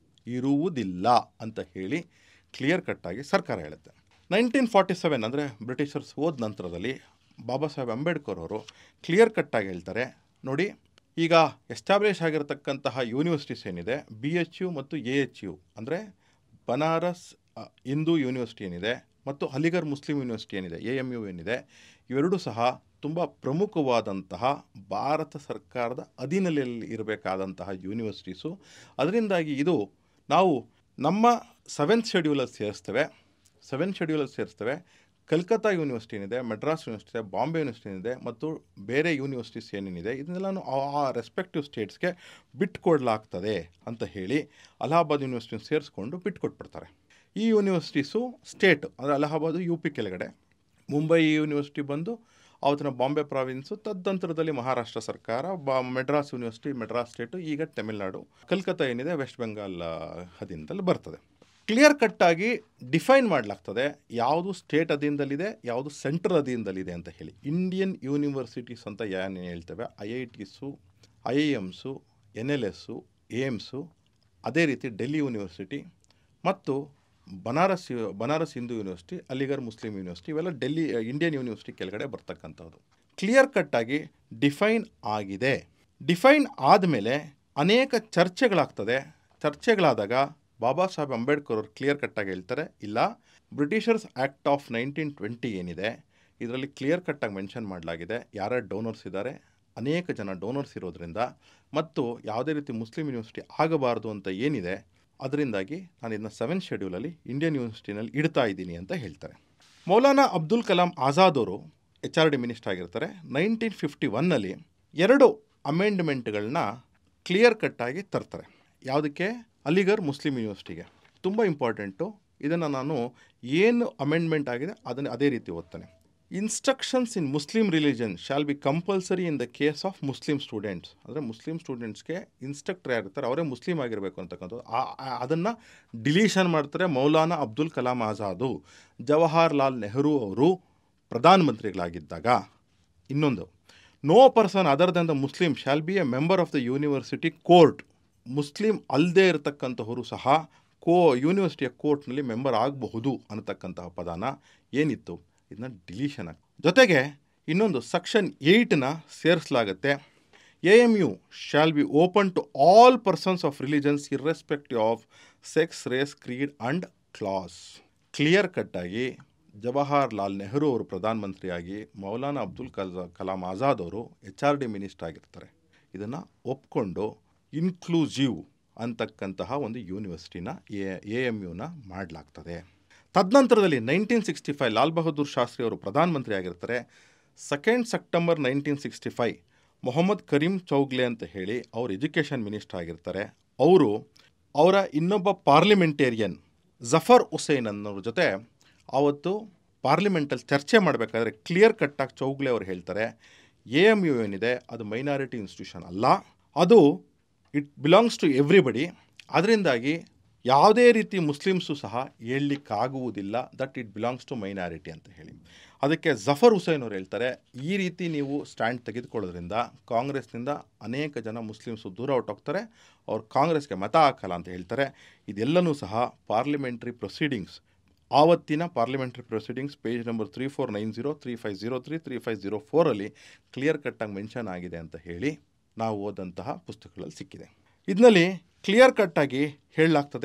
ಇರುವುದಿಲ್ಲ ಅಂತ ಹೇಳಿ ಕ್ಲಿಯರ್ ಕಟ್ಟಾಗಿ ಸರ್ಕಾರ ಹೇಳುತ್ತೆ. ನೈನ್ಟೀನ್ ಫಾರ್ಟಿ ಸೆವೆನ್ ಅಂದರೆ ಬ್ರಿಟಿಷರ್ಸ್ ಹೋದ ನಂತರದಲ್ಲಿ ಬಾಬಾ ಸಾಹೇಬ್ ಅಂಬೇಡ್ಕರ್ ಅವರು ಕ್ಲಿಯರ್ ಕಟ್ಟಾಗಿ ಹೇಳ್ತಾರೆ, ನೋಡಿ ಈಗ ಎಸ್ಟಾಬ್ಲಿಷ್ ಆಗಿರತಕ್ಕಂತಹ ಯೂನಿವರ್ಸಿಟೀಸ್ ಏನಿದೆ, ಬಿ ಎಚ್ ಯು ಮತ್ತು ಎ ಎಚ್ ಯು ಅಂದರೆ ಬನಾರಸ್ ಹಿಂದೂ ಯೂನಿವರ್ಸಿಟಿ ಏನಿದೆ ಮತ್ತು ಅಲಿಗರ್ ಮುಸ್ಲಿಂ ಯೂನಿವರ್ಸಿಟಿ ಏನಿದೆ, ಎ ಎಮ್ ಯು ಏನಿದೆ, ಇವೆರಡೂ ಸಹ ತುಂಬ ಪ್ರಮುಖವಾದಂತಹ ಭಾರತ ಸರ್ಕಾರದ ಅಧೀನದಲ್ಲಿ ಇರಬೇಕಾದಂತಹ ಯೂನಿವರ್ಸಿಟೀಸು. ಅದರಿಂದಾಗಿ ಇದು ನಾವು ನಮ್ಮ ಸೆವೆಂತ್ ಶೆಡ್ಯೂಲಲ್ಲಿ ಸೇರಿಸ್ತೇವೆ ಸೆವೆಂತ್ ಶೆಡ್ಯೂಲಲ್ಲಿ ಸೇರಿಸ್ತೇವೆ ಕಲ್ಕತ್ತಾ ಯೂನಿವರ್ಸಿಟಿ ಏನಿದೆ, ಮೆಡ್ರಾಸ್ ಯೂನಿವರ್ಸಿಟಿ ಇದೆ, ಬಾಂಬೆ ಯೂನಿವರ್ಸಿಟಿ ಏನಿದೆ ಮತ್ತು ಬೇರೆ ಯೂನಿವರ್ಸಿಟೀಸ್ ಏನೇನಿದೆ ಇದನ್ನೆಲ್ಲನೂ ಆ ರೆಸ್ಪೆಕ್ಟಿವ್ ಸ್ಟೇಟ್ಸ್ಗೆ ಬಿಟ್ಕೊಡ್ಲಾಗ್ತದೆ ಅಂತ ಹೇಳಿ ಅಲಹಾಬಾದ್ ಯೂನಿವರ್ಸಿಟಿನ ಸೇರಿಸ್ಕೊಂಡು ಬಿಟ್ಕೊಟ್ಬಿಡ್ತಾರೆ. ಈ ಯೂನಿವರ್ಸಿಟೀಸು ಸ್ಟೇಟ್ ಅಂದರೆ ಅಲಹಾಬಾದು ಯು ಪಿ ಕೆಳಗಡೆ, ಮುಂಬೈ ಯೂನಿವರ್ಸಿಟಿ ಬಂದು ಅವತ್ತಿನ ಬಾಂಬೆ ಪ್ರಾವಿನ್ಸು, ತದನಂತರದಲ್ಲಿ ಮಹಾರಾಷ್ಟ್ರ ಸರ್ಕಾರ, ಬಾ ಮೆಡ್ರಾಸ್ ಯೂನಿವರ್ಸಿಟಿ ಮೆಡ್ರಾಸ್ ಸ್ಟೇಟು, ಈಗ ತಮಿಳುನಾಡು, ಕಲ್ಕತ್ತಾ ಏನಿದೆ ವೆಸ್ಟ್ ಬೆಂಗಾಲ್ ಅಧೀನದಲ್ಲಿ ಬರ್ತದೆ. ಕ್ಲಿಯರ್ ಕಟ್ಟಾಗಿ ಡಿಫೈನ್ ಮಾಡಲಾಗ್ತದೆ ಯಾವುದು ಸ್ಟೇಟ್ ಅಧೀನದಲ್ಲಿದೆ, ಯಾವುದು ಸೆಂಟ್ರಲ್ ಅಧೀನದಲ್ಲಿದೆ ಅಂತ ಹೇಳಿ. ಇಂಡಿಯನ್ ಯೂನಿವರ್ಸಿಟೀಸ್ ಅಂತ ಏನು ಹೇಳ್ತೇವೆ, I I Ts, I I Ms, N L Ss, AIIMS, ಅದೇ ರೀತಿ ಡೆಲ್ಲಿ ಯೂನಿವರ್ಸಿಟಿ ಮತ್ತು Banaras Banaras Hindu university, Aligarh Muslim university, ಇವೆಲ್ಲ ಡೆಲ್ಲಿ ಇಂಡಿಯನ್ ಯೂನಿವರ್ಸಿಟಿ ಕೆಳಗಡೆ ಬರ್ತಕ್ಕಂಥದ್ದು. ಕ್ಲಿಯರ್ ಕಟ್ಟಾಗಿ ಡಿಫೈನ್ ಆಗಿದೆ. ಡಿಫೈನ್ ಆದಮೇಲೆ ಅನೇಕ ಚರ್ಚೆಗಳಾಗ್ತದೆ. ಚರ್ಚೆಗಳಾದಾಗ ಬಾಬಾ ಸಾಹೇಬ್ ಅಂಬೇಡ್ಕರ್ ಅವರು ಕ್ಲಿಯರ್ ಕಟ್ಟಾಗಿ ಹೇಳ್ತಾರೆ, ಇಲ್ಲ Britishers act of nineteen twenty ಏನಿದೆ ಇದರಲ್ಲಿ ಕ್ಲಿಯರ್ ಕಟ್ಟಾಗಿ ಮೆನ್ಷನ್ ಮಾಡಲಾಗಿದೆ ಯಾರ್ಯಾರು ಡೋನರ್ಸ್ ಇದ್ದಾರೆ, ಅನೇಕ ಜನ ಡೋನರ್ಸ್ ಇರೋದ್ರಿಂದ ಮತ್ತು ಯಾವುದೇ ರೀತಿ ಮುಸ್ಲಿಂ ಯೂನಿವರ್ಸಿಟಿ ಆಗಬಾರ್ದು ಅಂತ ಏನಿದೆ, ಅದರಿಂದಾಗಿ ನಾನು ಇದನ್ನ ಸೆವೆಂತ್ ಶೆಡ್ಯೂಲಲ್ಲಿ ಇಂಡಿಯನ್ ಯೂನಿವರ್ಸಿಟಿನಲ್ಲಿ ಇಡ್ತಾ ಇದ್ದೀನಿ ಅಂತ ಹೇಳ್ತಾರೆ. ಮೌಲಾನಾ ಅಬ್ದುಲ್ ಕಲಾಂ ಆಜಾದ್ ಅವರು ಎಚ್ ಆರ್ ಡಿ ಮಿನಿಸ್ಟರ್ ಆಗಿರ್ತಾರೆ. ನೈನ್ಟೀನ್ ಫಿಫ್ಟಿ ಒನ್ನಲ್ಲಿ ಎರಡು ಅಮೆಂಡ್ಮೆಂಟ್ಗಳನ್ನ ಕ್ಲಿಯರ್ ಕಟ್ಟಾಗಿ ತರ್ತಾರೆ. ಯಾವುದಕ್ಕೆ? ಅಲಿಗರ್ ಮುಸ್ಲಿಂ ಯೂನಿವರ್ಸಿಟಿಗೆ. ತುಂಬ ಇಂಪಾರ್ಟೆಂಟು. ಇದನ್ನು ನಾನು ಏನು ಅಮೆಂಡ್ಮೆಂಟ್ ಆಗಿದೆ ಅದನ್ನು ಅದೇ ರೀತಿ ಓದ್ತಾನೆ. Instructions in Muslim religion shall be compulsory in the case of Muslim students. ಅಂದರೆ ಮುಸ್ಲಿಂ ಸ್ಟೂಡೆಂಟ್ಸ್ಗೆ ಇನ್ಸ್ಟ್ರಕ್ಟರ್ ಯಾರಿರ್ತಾರೆ ಅವರೇ ಮುಸ್ಲಿಂ ಆಗಿರಬೇಕು ಅಂತಕ್ಕಂಥದ್ದು. ಅದನ್ನು ಡಿಲೀಷನ್ ಮಾಡ್ತಾರೆ ಮೌಲಾನಾ ಅಬ್ದುಲ್ ಕಲಾಂ ಆಜಾದು. ಜವಾಹರ್ಲಾಲ್ ನೆಹರು ಅವರು ಪ್ರಧಾನಮಂತ್ರಿಗಳಾಗಿದ್ದಾಗ. ಇನ್ನೊಂದು, no person other than the Muslim shall be a member of the university court. Muslim ಅಲ್ಲದೆ ಇರತಕ್ಕಂಥವರು ಸಹ ಕೋ ಯೂನಿವರ್ಸಿಟಿಯ ಕೋರ್ಟ್ನಲ್ಲಿ ಮೆಂಬರ್ ಆಗಬಹುದು ಅನ್ನತಕ್ಕಂತಹ ಪದಾನ ಏನಿತ್ತು ಇದನ್ನ ಡಿಲೀಷನ್ ಆಗಿ. ಜೊತೆಗೆ ಇನ್ನೊಂದು ಸೆಕ್ಷನ್ ಏಯ್ಟನ್ನ ಸೇರಿಸಲಾಗುತ್ತೆ. A M U shall be open to all persons of religions irrespective of sex, race, creed and class. Clear ಕಟ್ಟಾಗಿ ಜವಾಹರ್ಲಾಲ್ ನೆಹರು ಅವರು ಪ್ರಧಾನಮಂತ್ರಿಯಾಗಿ ಮೌಲಾನಾ ಅಬ್ದುಲ್ ಕಲ ಕಲಾಂ ಆಜಾದ್ ಅವರು ಎಚ್ ಆರ್ ಡಿ ಮಿನಿಸ್ಟರ್ ಆಗಿರ್ತಾರೆ. ಇದನ್ನು ಒಪ್ಕೊಂಡು ಇನ್ಕ್ಲೂಸಿವ್ ಅಂತಕ್ಕಂತಹ ಒಂದು ಯೂನಿವರ್ಸಿಟಿನ ಎ ಎಮ್ ಯುನ ಮಾಡಲಾಗ್ತದೆ. ತದನಂತರದಲ್ಲಿ nineteen sixty five Lal Bahadur Shastri ಅವರು ಪ್ರಧಾನಮಂತ್ರಿ ಆಗಿರ್ತಾರೆ. Second September nineteen sixty five Mohammed Karim Chagla ಅಂತ ಹೇಳಿ ಅವರು ಎಜುಕೇಷನ್ ಮಿನಿಸ್ಟರ್ ಆಗಿರ್ತಾರೆ. ಅವರು ಅವರ ಇನ್ನೊಬ್ಬ ಪಾರ್ಲಿಮೆಂಟೇರಿಯನ್ ಜಫರ್ ಹುಸೇನ್ ಅನ್ನೋರ ಜೊತೆ ಆವತ್ತು ಪಾರ್ಲಿಮೆಂಟಲ್ಲಿ ಚರ್ಚೆ ಮಾಡಬೇಕಾದ್ರೆ ಕ್ಲಿಯರ್ ಕಟ್ಟಾಗಿ ಚೌಗ್ಲೆ ಅವರು ಹೇಳ್ತಾರೆ, ಎ ಎಮ್ ಯು ಏನಿದೆ ಅದು ಮೈನಾರಿಟಿ ಇನ್ಸ್ಟಿಟ್ಯೂಷನ್ ಅಲ್ಲ, ಅದು ಇಟ್ ಬಿಲಾಂಗ್ಸ್ ಟು ಎವ್ರಿಬಡಿ. ಅದರಿಂದಾಗಿ ಯಾವುದೇ ರೀತಿ ಮುಸ್ಲಿಮ್ಸು ಸಹ ಹೇಳಲಿಕ್ಕಾಗುವುದಿಲ್ಲ that it belongs to minority ಅಂತ ಹೇಳಿ. ಅದಕ್ಕೆ ಜಫರ್ ಹುಸೇನ್ ಅವರು ಹೇಳ್ತಾರೆ, ಈ ರೀತಿ ನೀವು ಸ್ಟ್ಯಾಂಡ್ ತೆಗೆದುಕೊಳ್ಳೋದ್ರಿಂದ ಕಾಂಗ್ರೆಸ್ನಿಂದ ಅನೇಕ ಜನ ಮುಸ್ಲಿಮ್ಸು ದೂರ ಹೊರಟೋಗ್ತಾರೆ, ಅವ್ರು ಕಾಂಗ್ರೆಸ್ಗೆ ಮತ ಹಾಕಲ್ಲ ಅಂತ ಹೇಳ್ತಾರೆ. ಇದೆಲ್ಲನೂ ಸಹ ಪಾರ್ಲಿಮೆಂಟ್ರಿ ಪ್ರೊಸೀಡಿಂಗ್ಸ್, ಆವತ್ತಿನ parliamentary proceedings page number three four nine zero three five zero three three five zero ಫೋರಲ್ಲಿ ಕ್ಲಿಯರ್ ಕಟ್ಟಾಗಿ ಮೆನ್ಷನ್ ಆಗಿದೆ ಅಂತ ಹೇಳಿ ನಾವು ಓದಂತಹ ಪುಸ್ತಕಗಳಲ್ಲಿ ಸಿಕ್ಕಿದೆ. ಇದರಲ್ಲಿ ಕ್ಲಿಯರ್ ಕಟ್ಟಾಗಿ ಹೇಳಲಾಗ್ತದೆ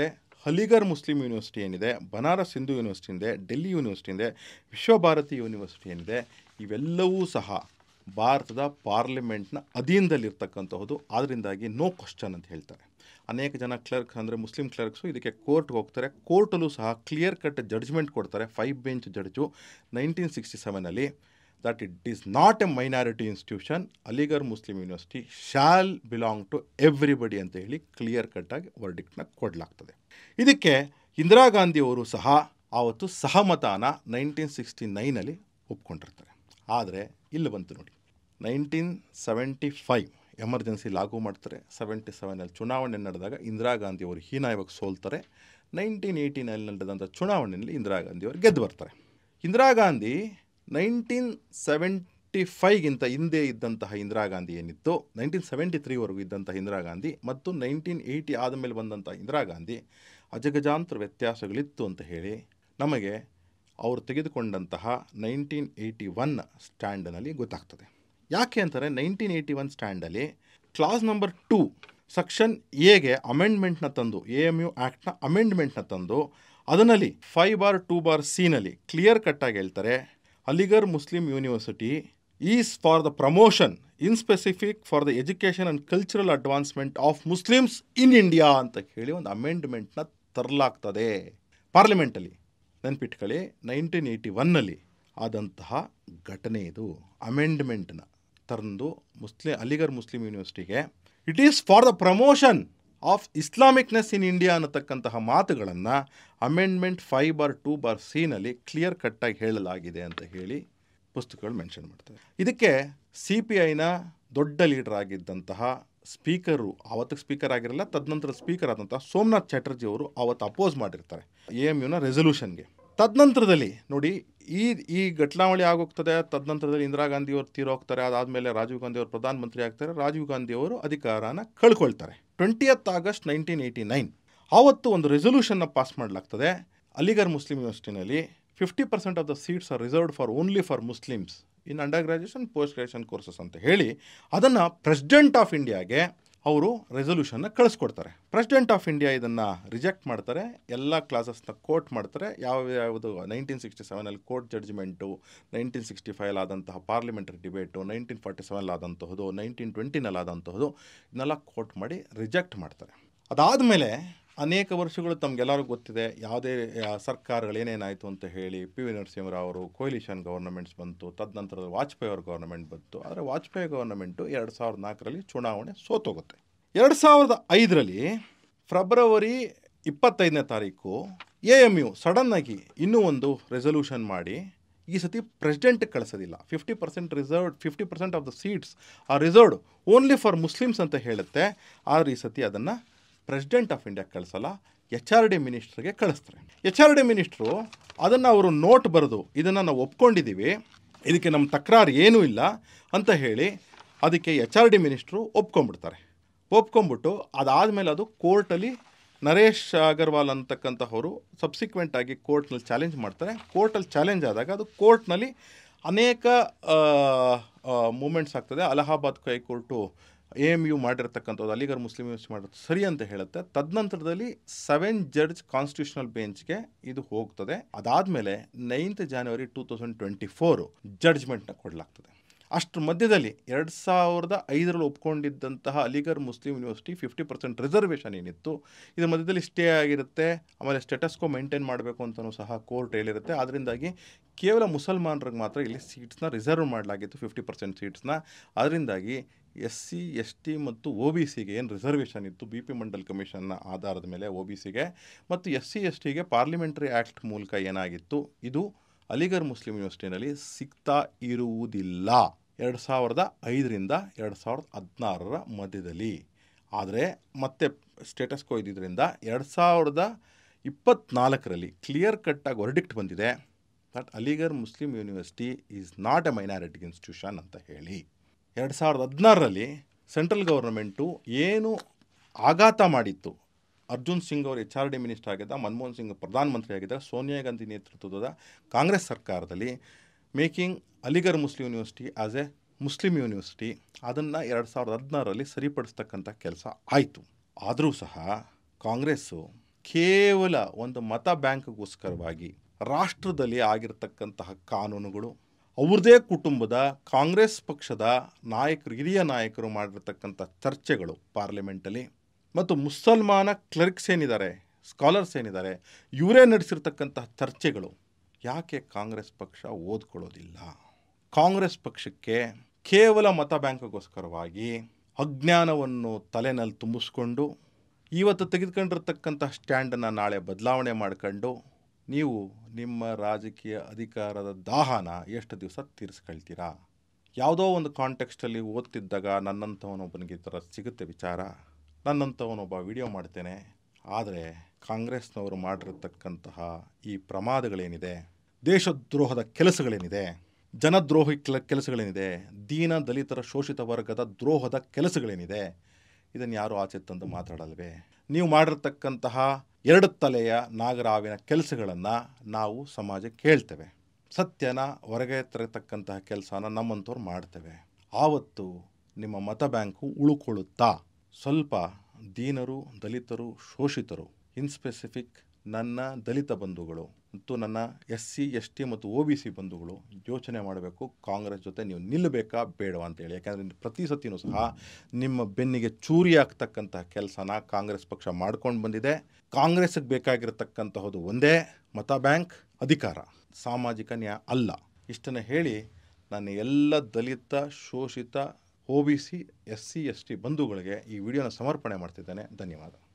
ಅಲಿಗರ್ ಮುಸ್ಲಿಂ ಯೂನಿವರ್ಸಿಟಿ ಏನಿದೆ, ಬನಾರಸ್ ಹಿಂದೂ ಯೂನಿವರ್ಸಿಟಿ ಇದೆ, ಡೆಲ್ಲಿ ಯೂನಿವರ್ಸಿಟಿ ಇದೆ, ವಿಶ್ವಭಾರತಿ ಯೂನಿವರ್ಸಿಟಿ ಏನಿದೆ, ಇವೆಲ್ಲವೂ ಸಹ ಭಾರತದ ಪಾರ್ಲಿಮೆಂಟ್ನ ಅಧೀನದಲ್ಲಿರ್ತಕ್ಕಂತಹದ್ದು. ಆದ್ದರಿಂದಾಗಿ ನೋ ಕ್ವಶನ್ ಅಂತ ಹೇಳ್ತಾರೆ. ಅನೇಕ ಜನ ಕ್ಲರ್ಕ್ ಅಂದರೆ ಮುಸ್ಲಿಂ ಕ್ಲರ್ಕ್ಸು ಇದಕ್ಕೆ ಕೋರ್ಟ್ಗೆ ಹೋಗ್ತಾರೆ. ಕೋರ್ಟಲ್ಲೂ ಸಹ ಕ್ಲಿಯರ್ ಕಟ್ ಜಡ್ಜ್ಮೆಂಟ್ ಕೊಡ್ತಾರೆ. Five bench judge nineteen sixty ಸೆವೆನಲ್ಲಿ that it is not a minority institution, Aligarh Muslim university shall belong to everybody ಅಂತ ಹೇಳಿ ಕ್ಲಿಯರ್ ಕಟ್ಟಾಗಿ ವರ್ಡಿಕ್ಟ್ನ ಕೊಡಲಾಗ್ತದೆ. ಇದಕ್ಕೆ ಇಂದಿರಾ ಗಾಂಧಿಯವರು ಸಹ ಆವತ್ತು ಸಹಮತಾನ ನೈನ್ಟೀನ್ ಸಿಕ್ಸ್ಟಿ ನೈನಲ್ಲಿ ಒಪ್ಕೊಂಡಿರ್ತಾರೆ. ಆದರೆ ಇಲ್ಲಿ ಬಂತು ನೋಡಿ, ನೈನ್ಟೀನ್ ಸೆವೆಂಟಿ ಫೈವ್ ಎಮರ್ಜೆನ್ಸಿ ಲಾಗು ಮಾಡ್ತಾರೆ. ಸೆವೆಂಟಿ ಸೆವೆನಲ್ಲಿ ಚುನಾವಣೆ ನಡೆದಾಗ ಇಂದಿರಾ ಗಾಂಧಿಯವರು ಹೀನಾಯವಾಗಿ ಸೋಲ್ತಾರೆ. ನೈನ್ಟೀನ್ ಏಯ್ಟಿ ನೈನಲ್ಲಿ ನಡೆದಂಥ ಚುನಾವಣೆಯಲ್ಲಿ ಇಂದಿರಾ ಗಾಂಧಿಯವರು ಗೆದ್ದು ಬರ್ತಾರೆ. ಇಂದಿರಾ ಗಾಂಧಿ ನೈನ್ಟೀನ್ ಸೆವೆಂಟಿ ಫೈವ್ಗಿಂತ ಹಿಂದೆ ಇದ್ದಂತಹ ಇಂದಿರಾ ಗಾಂಧಿ ಏನಿತ್ತು, ನೈನ್ಟೀನ್ ಸೆವೆಂಟಿ ತ್ರೀವರೆಗೂ ಇದ್ದಂತಹ ಇಂದಿರಾ ಗಾಂಧಿ ಮತ್ತು ನೈನ್ಟೀನ್ ಏಯ್ಟಿ ಆದಮೇಲೆ ಬಂದಂಥ ಇಂದಿರಾ ಗಾಂಧಿ ಅಜಗಜಾಂತರ ವ್ಯತ್ಯಾಸಗಳಿತ್ತು ಅಂತ ಹೇಳಿ ನಮಗೆ ಅವರು ತೆಗೆದುಕೊಂಡಂತಹ ನೈನ್ಟೀನ್ ಏಯ್ಟಿ ಒನ್ ಸ್ಟ್ಯಾಂಡ್ನಲ್ಲಿ ಗೊತ್ತಾಗ್ತದೆ. ಯಾಕೆ ಅಂತಾರೆ, ನೈನ್ಟೀನ್ ಏಯ್ಟಿ ಒನ್ ಸ್ಟ್ಯಾಂಡಲ್ಲಿ ಕ್ಲಾಸ್ ನಂಬರ್ ಟೂ ಸೆಕ್ಷನ್ ಎಗೆ ಅಮೆಂಡ್ಮೆಂಟ್ನ ತಂದು, ಎ ಎಮ್ ಯು ಆ್ಯಕ್ಟ್ನ ಅಮೆಂಡ್ಮೆಂಟ್ನ ತಂದು ಅದರಲ್ಲಿ ಫೈವ್ ಬಾರ್ ಟೂ ಬಾರ್ ಸಿನಲ್ಲಿ ಕ್ಲಿಯರ್ ಕಟ್ಟಾಗಿ ಹೇಳ್ತಾರೆ, Aligarh Muslim university is for the promotion in specific for the education and cultural advancement of Muslims in India ಅಂತ ಹೇಳಿ ಒಂದು ಅಮೆಂಡ್ಮೆಂಟ್ನ ತರಲಾಗ್ತದೆ ಪಾರ್ಲಿಮೆಂಟಲ್ಲಿ. ನೆನ್ಪಿಟ್ಕೊಳ್ಳಿ, ನೈನ್ಟೀನ್ ಏಯ್ಟಿ ಒನ್ನಲ್ಲಿ ಆದಂತಹ ಘಟನೆ ಇದು. ಅಮೆಂಡ್ಮೆಂಟ್ನ ತಂದು ಮುಸ್ಲಿಂ ಅಲಿಗರ್ ಮುಸ್ಲಿಂ ಯೂನಿವರ್ಸಿಟಿಗೆ it is for the promotion of Islamicness in India ಅನ್ನತಕ್ಕಂತಹ ಮಾತುಗಳನ್ನು amendment five bar two bar ಸಿನಲ್ಲಿ ಕ್ಲಿಯರ್ ಕಟ್ಟಾಗಿ ಹೇಳಲಾಗಿದೆ ಅಂತ ಹೇಳಿ ಪುಸ್ತಕಗಳು ಮೆನ್ಷನ್ ಮಾಡ್ತಾರೆ. ಇದಕ್ಕೆ ಸಿ ಪಿ ಐನ ದೊಡ್ಡ ಲೀಡರ್ ಆಗಿದ್ದಂತಹ ಸ್ಪೀಕರು, ಆವತ್ತಿಗೆ ಸ್ಪೀಕರ್ ಆಗಿರಲ್ಲ, ತದನಂತರ ಸ್ಪೀಕರ್ ಆದಂತಹ ಸೋಮನಾಥ್ ಚಟರ್ಜಿ ಅವರು ಆವತ್ತು ಅಪೋಸ್ ಮಾಡಿರ್ತಾರೆ ಎ ಎಮ್ ಯುನ ರೆಸೊಲ್ಯೂಷನ್ಗೆ. ತದನಂತರದಲ್ಲಿ ನೋಡಿ, ಈ ಈ ಘಟನಾವಳಿ ಆಗೋಗ್ತದೆ. ತದನಂತರದಲ್ಲಿ ಇಂದಿರಾ ಗಾಂಧಿಯವರು ತೀರೋಗ್ತಾರೆ. ಅದಾದಮೇಲೆ ರಾಜೀವ್ ಗಾಂಧಿಯವರು ಪ್ರಧಾನಮಂತ್ರಿ ಆಗ್ತಾರೆ. ರಾಜೀವ್ ಗಾಂಧಿಯವರು ಅಧಿಕಾರನ ಕಳ್ಕೊಳ್ತಾರೆ. Twentieth August nineteen eighty nine ಆವತ್ತು ಒಂದು ರೆಸೊಲ್ಯೂಷನ್ನ ಪಾಸ್ ಮಾಡಲಾಗ್ತದೆ. ಅಲಿಗರ್ ಮುಸ್ಲಿಂ ಯೂನಿವರ್ಸಿಟಿನಲ್ಲಿ fifty percent of the seats are reserved for only for Muslims in under graduation post graduation courses ಅಂತ ಹೇಳಿ ಅದನ್ನು ಪ್ರೆಸಿಡೆಂಟ್ ಆಫ್ ಇಂಡಿಯಾಗೆ ಅವರು ರೆಸೊಲ್ಯೂಷನ್ನ ಕಳಿಸ್ಕೊಡ್ತಾರೆ. ಪ್ರೆಸಿಡೆಂಟ್ ಆಫ್ ಇಂಡಿಯಾ ಇದನ್ನು ರಿಜೆಕ್ಟ್ ಮಾಡ್ತಾರೆ. ಎಲ್ಲ ಕ್ಲಾಸಸ್ನ ಕೋರ್ಟ್ ಮಾಡ್ತಾರೆ. ಯಾವ ಯಾವುದು ನೈನ್ಟೀನ್ ಸಿಕ್ಸ್ಟಿ ಸೆವೆನಲ್ಲಿ court judgment, nineteen sixty five ಆದಂತಹ parliamentary debate, nineteen forty seven ಆದಂತಹದ್ದು, ನೈನ್ಟೀನ್ ಟ್ವೆಂಟಿನಲ್ಲಿ ಆದಂತಹದ್ದು, ಇದನ್ನೆಲ್ಲ ಕೋರ್ಟ್ ಮಾಡಿ ರಿಜೆಕ್ಟ್ ಮಾಡ್ತಾರೆ. ಅದಾದಮೇಲೆ ಅನೇಕ ವರ್ಷಗಳು ತಮಗೆಲ್ಲರಿಗೂ ಗೊತ್ತಿದೆ ಯಾವುದೇ ಸರ್ಕಾರಗಳು ಏನೇನಾಯಿತು ಅಂತ ಹೇಳಿ. ಪಿ ವಿ ನರಸಿಂಹರಾವ್ ಅವರು ಕೊಯ್ಲಿಷನ್ ಗವರ್ನಮೆಂಟ್ಸ್ ಬಂತು. ತದನಂತರ ವಾಜಪೇಯಿ ಅವ್ರ ಗವರ್ನಮೆಂಟ್ ಬಂತು. ಆದರೆ ವಾಜಪೇಯಿ ಗವರ್ನಮೆಂಟು ಎರಡು ಸಾವಿರದ ನಾಲ್ಕರಲ್ಲಿ ಚುನಾವಣೆ ಸೋತೋಗುತ್ತೆ. ಎರಡು ಸಾವಿರದ ಐದರಲ್ಲಿ ಫೆಬ್ರವರಿ ಇಪ್ಪತ್ತೈದನೇ ತಾರೀಕು ಎ ಎಮ್ ಯು ಸಡನ್ನಾಗಿ ಇನ್ನೂ ಒಂದು ರೆಸೊಲ್ಯೂಷನ್ ಮಾಡಿ ಈ ಸತಿ ಪ್ರೆಸಿಡೆಂಟ್ ಕಳಿಸೋದಿಲ್ಲ. Fifty percent reserved fifty percent of the seats are reserved only for Muslims ಅಂತ ಹೇಳುತ್ತೆ. ಆದರೆ ಈ ಸತಿ ಅದನ್ನು ಪ್ರೆಸಿಡೆಂಟ್ ಆಫ್ ಇಂಡಿಯಾ ಕಳಿಸಲ್ಲ, ಎಚ್ ಆರ್ ಡಿ ಮಿನಿಸ್ಟ್ರಿಗೆ ಕಳಿಸ್ತಾರೆ. ಎಚ್ ಆರ್ ಡಿ ಮಿನಿಸ್ಟ್ರು ಅದನ್ನು ಅವರು ನೋಟ್ ಬರೆದು ಇದನ್ನು ನಾವು ಒಪ್ಕೊಂಡಿದ್ದೀವಿ, ಇದಕ್ಕೆ ನಮ್ಮ ತಕರಾರು ಏನೂ ಇಲ್ಲ ಅಂತ ಹೇಳಿ ಅದಕ್ಕೆ ಎಚ್ ಆರ್ ಡಿ ಮಿನಿಸ್ಟ್ರು ಒಪ್ಕೊಂಡ್ಬಿಡ್ತಾರೆ. ಒಪ್ಕೊಂಡ್ಬಿಟ್ಟು ಅದಾದಮೇಲೆ ಅದು ಕೋರ್ಟಲ್ಲಿ ನರೇಶ್ ಅಗರ್ವಾಲ್ ಅಂತಕ್ಕಂಥವರು ಸಬ್ಸಿಕ್ವೆಂಟ್ ಆಗಿ ಕೋರ್ಟ್ನಲ್ಲಿ ಚಾಲೆಂಜ್ ಮಾಡ್ತಾರೆ. ಕೋರ್ಟಲ್ಲಿ ಚಾಲೆಂಜ್ ಆದಾಗ ಅದು ಕೋರ್ಟ್ನಲ್ಲಿ ಅನೇಕ ಮೂಮೆಂಟ್ಸ್ ಆಗ್ತದೆ. Allahabad high court A M U ಮಾಡಿರ್ತಕ್ಕಂಥದ್ದು ಅಲಿಗರ್ ಮುಸ್ಲಿಂ ಯೂನಿವರ್ಸಿಟಿ ಮಾಡೋದು ಸರಿ ಅಂತ ಹೇಳುತ್ತೆ. ತದನಂತರದಲ್ಲಿ ಸೆವೆನ್ ಜಡ್ಜ್ ಕಾನ್ಸ್ಟಿಟ್ಯೂಷನಲ್ ಬೆಂಚ್ಗೆ ಇದು ಹೋಗ್ತದೆ. ಅದಾದಮೇಲೆ ninth January two thousand twenty four ಜಡ್ಜ್ಮೆಂಟ್ನ ಕೊಡಲಾಗ್ತದೆ. ಅಷ್ಟರ ಮಧ್ಯದಲ್ಲಿ ಎರಡು ಸಾವಿರದ ಐದರಲ್ಲಿ ಒಪ್ಕೊಂಡಿದ್ದಂತಹ Aligarh Muslim university fifty percent reservation ಏನಿತ್ತು, ಇದರ ಮಧ್ಯದಲ್ಲಿ ಸ್ಟೇ ಆಗಿರುತ್ತೆ. ಆಮೇಲೆ ಸ್ಟೇಟಸ್ಕೋ ಮೇಂಟೈನ್ ಮಾಡಬೇಕು ಅಂತಲೂ ಸಹ ಕೋರ್ಟ್ ಹೇಳಿರುತ್ತೆ. ಅದರಿಂದಾಗಿ ಕೇವಲ ಮುಸಲ್ಮಾನರಿಗೆ ಮಾತ್ರ ಇಲ್ಲಿ ಸೀಟ್ಸ್ನ ರಿಸರ್ವ್ ಮಾಡಲಾಗಿತ್ತು, ಫಿಫ್ಟಿ ಪರ್ಸೆಂಟ್ ಸೀಟ್ಸ್ನ. ಅದರಿಂದಾಗಿ ಎಸ್ ಸಿ ಎಸ್ ಟಿ ಮತ್ತು ಒ ಬಿ ಸಿಗೆ ಏನು ರಿಸರ್ವೇಷನ್ ಇತ್ತು ಬಿ ಪಿ ಮಂಡಲ್ ಕಮಿಷನ್ನ ಆಧಾರದ ಮೇಲೆ ಒ ಬಿ ಸಿಗೆ ಮತ್ತು ಎಸ್ ಸಿ ಎಸ್ ಟಿಗೆ ಪಾರ್ಲಿಮೆಂಟರಿ ಆ್ಯಕ್ಟ್ ಮೂಲಕ ಏನಾಗಿತ್ತು, ಇದು ಅಲಿಗರ್ ಮುಸ್ಲಿಂ ಯೂನಿವರ್ಸಿಟಿನಲ್ಲಿ ಸಿಗ್ತಾ ಇರುವುದಿಲ್ಲ ಎರಡು ಸಾವಿರದ ಐದರಿಂದ ಎರಡು ಸಾವಿರದ ಹದಿನಾರರ ಮಧ್ಯದಲ್ಲಿ. ಆದರೆ ಮತ್ತೆ ಸ್ಟೇಟಸ್ ಕೋ ಇದ್ದಿದ್ದರಿಂದ ಎರಡು ಸಾವಿರದ ಇಪ್ಪತ್ತ್ನಾಲ್ಕರಲ್ಲಿ ಕ್ಲಿಯರ್ ಕಟ್ಟಾಗಿ ವರ್ಡಿಕ್ಟ್ ಬಂದಿದೆ that Aligarh Muslim university is not a minority institution ಅಂತ ಹೇಳಿ. ಎರಡು ಸಾವಿರದ ಹದಿನಾರರಲ್ಲಿ ಸೆಂಟ್ರಲ್ ಗೌರ್ಮೆಂಟು ಏನು ಆಘಾತ ಮಾಡಿತ್ತು, ಅರ್ಜುನ್ ಸಿಂಗ್ ಅವರು ಎಚ್ ಆರ್ ಡಿ ಮಿನಿಸ್ಟರ್ ಆಗಿದ್ದ, ಮನಮೋಹನ್ ಸಿಂಗ್ ಪ್ರಧಾನಮಂತ್ರಿ ಆಗಿದ್ದ, ಸೋನಿಯಾ ಗಾಂಧಿ ನೇತೃತ್ವದ ಕಾಂಗ್ರೆಸ್ ಸರ್ಕಾರದಲ್ಲಿ making Aligarh Muslim university as a Muslim university, ಅದನ್ನು ಎರಡು ಸಾವಿರದ ಹದಿನಾರರಲ್ಲಿ ಸರಿಪಡಿಸ್ತಕ್ಕಂಥ ಕೆಲಸ ಆಯಿತು. ಆದರೂ ಸಹ ಕಾಂಗ್ರೆಸ್ಸು ಕೇವಲ ಒಂದು ಮತ ಬ್ಯಾಂಕ್ಗೋಸ್ಕರವಾಗಿ ರಾಷ್ಟ್ರದಲ್ಲಿ ಆಗಿರತಕ್ಕಂತಹ ಕಾನೂನುಗಳು, ಅವ್ರದೇ ಕುಟುಂಬದ ಕಾಂಗ್ರೆಸ್ ಪಕ್ಷದ ನಾಯಕರು, ಹಿರಿಯ ನಾಯಕರು ಮಾಡಿರ್ತಕ್ಕಂಥ ಚರ್ಚೆಗಳು ಪಾರ್ಲಿಮೆಂಟಲ್ಲಿ, ಮತ್ತು ಮುಸಲ್ಮಾನ ಕ್ಲರ್ಕ್ಸ್ ಏನಿದ್ದಾರೆ, ಸ್ಕಾಲರ್ಸ್ ಏನಿದ್ದಾರೆ, ಇವರೇ ನಡೆಸಿರ್ತಕ್ಕಂತಹ ಚರ್ಚೆಗಳು ಯಾಕೆ ಕಾಂಗ್ರೆಸ್ ಪಕ್ಷ ಓದ್ಕೊಳ್ಳೋದಿಲ್ಲ? ಕಾಂಗ್ರೆಸ್ ಪಕ್ಷಕ್ಕೆ ಕೇವಲ ಮತ ಬ್ಯಾಂಕ್ಗೋಸ್ಕರವಾಗಿ ಅಜ್ಞಾನವನ್ನು ತಲೆನಲ್ಲಿ ತುಂಬಿಸ್ಕೊಂಡು ಇವತ್ತು ತೆಗೆದುಕೊಂಡಿರ್ತಕ್ಕಂಥ ಸ್ಟ್ಯಾಂಡನ್ನು ನಾಳೆ ಬದಲಾವಣೆ ಮಾಡ್ಕೊಂಡು ನೀವು ನಿಮ್ಮ ರಾಜಕೀಯ ಅಧಿಕಾರದ ದಾಹನ ಎಷ್ಟು ದಿವಸ ತೀರಿಸ್ಕೊಳ್ತೀರಾ? ಯಾವುದೋ ಒಂದು ಕಾಂಟೆಕ್ಸ್ಟಲ್ಲಿ ಓದ್ತಿದ್ದಾಗ ನನ್ನಂಥವನೊಬ್ಬನಿಗೆ ಈ ಥರ ಸಿಗುತ್ತೆ ವಿಚಾರ, ನನ್ನಂಥವನೊಬ್ಬ ವಿಡಿಯೋ ಮಾಡ್ತೇನೆ. ಆದರೆ ಕಾಂಗ್ರೆಸ್ನವರು ಮಾಡಿರತಕ್ಕಂತಹ ಈ ಪ್ರಮಾದಗಳೇನಿದೆ, ದೇಶದ್ರೋಹದ ಕೆಲಸಗಳೇನಿದೆ, ಜನದ್ರೋಹಿ ಕೆಲ ಕೆಲಸಗಳೇನಿದೆ, ದೀನ ದಲಿತರ ಶೋಷಿತ ವರ್ಗದ ದ್ರೋಹದ ಕೆಲಸಗಳೇನಿದೆ, ಇದನ್ನು ಯಾರೂ ಆಚೆ ತಂದು ಮಾತಾಡಲ್ವೇ? ನೀವು ಮಾಡಿರ್ತಕ್ಕಂತಹ ಎರಡು ತಲೆಯ ನಾಗರಾವಿನ ಕೆಲಸಗಳನ್ನು ನಾವು ಸಮಾಜಕ್ಕೆ ಹೇಳ್ತೇವೆ. ಸತ್ಯನ ಹೊರಗೆ ತರತಕ್ಕಂತಹ ಕೆಲಸನ ನಮ್ಮಂಥವ್ರು ಮಾಡ್ತೇವೆ. ಆವತ್ತು ನಿಮ್ಮ ಮತ ಬ್ಯಾಂಕು ಉಳ್ಕೊಳ್ಳುತ್ತಾ? ಸ್ವಲ್ಪ ದೀನರು, ದಲಿತರು, ಶೋಷಿತರು, ಇನ್ ಸ್ಪೆಸಿಫಿಕ್ ನನ್ನ ದಲಿತ ಬಂಧುಗಳು ಮತ್ತು ನನ್ನ ಎಸ್ ಸಿ ಎಸ್ ಟಿ ಮತ್ತು ಒ ಬಿ ಸಿ ಬಂಧುಗಳು ಯೋಚನೆ ಮಾಡಬೇಕು, ಕಾಂಗ್ರೆಸ್ ಜೊತೆ ನೀವು ನಿಲ್ಲಬೇಕಾ ಬೇಡವಾ ಅಂತೇಳಿ. ಯಾಕಂದರೆ ಪ್ರತಿ ಸತಿನೂ ಸಹ ನಿಮ್ಮ ಬೆನ್ನಿಗೆ ಚೂರಿ ಆಗ್ತಕ್ಕಂತಹ ಕೆಲಸನ ಕಾಂಗ್ರೆಸ್ ಪಕ್ಷ ಮಾಡ್ಕೊಂಡು ಬಂದಿದೆ. ಕಾಂಗ್ರೆಸ್ಗೆ ಬೇಕಾಗಿರತಕ್ಕಂತಹದ್ದು ಒಂದೇ, ಮತ ಬ್ಯಾಂಕ್, ಅಧಿಕಾರ, ಸಾಮಾಜಿಕ ನ್ಯಾಯ ಅಲ್ಲ. ಇಷ್ಟನ್ನು ಹೇಳಿ ನಾನು ಎಲ್ಲ ದಲಿತ, ಶೋಷಿತ, O B C, S C S T ಬಂಧುಗಳಿಗೆ ಈ ವಿಡಿಯೋನ ಸಮರ್ಪಣೆ ಮಾಡ್ತಿದ್ದೇನೆ. ಧನ್ಯವಾದ.